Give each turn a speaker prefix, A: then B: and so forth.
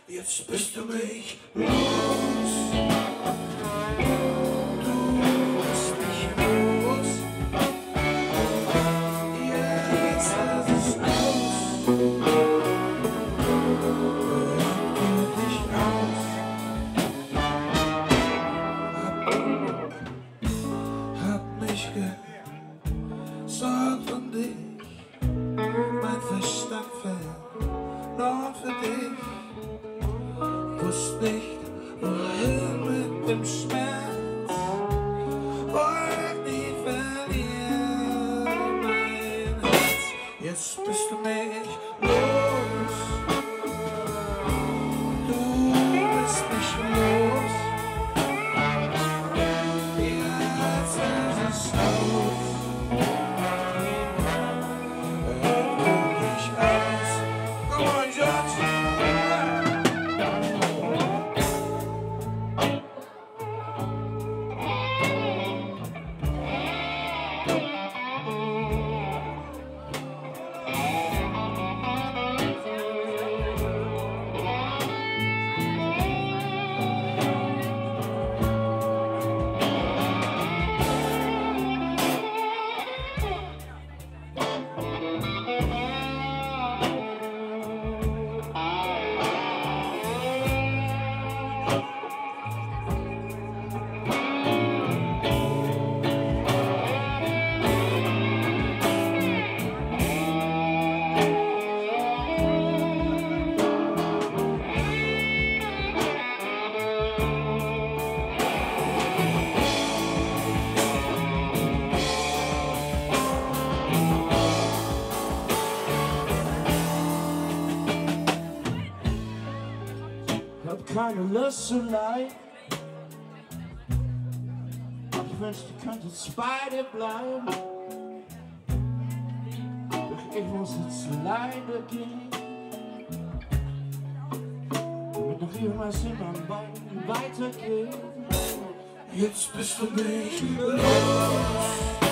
A: Jetzt bist du mich los. Du bist mich los. Jetzt ist es aus. Geh dich aus. Hab mich gesorgt um dich. Mein Verstand verloren für dich. Wusste nicht, wohin mit dem Schmerz. Wollte nie verlieren mein Herz. Jetzt bist du mich los. Du bist mich los. Jetzt ist es aus. Geh dich aus. Come on, George.
B: Hab keine Lust zu leiden. Ich wünschte, ich könnte bei dir bleiben. Doch ich muss jetzt leider gehen, damit noch irgendwas in meinem Bein weitergeht.
A: Jetzt bist du mich los.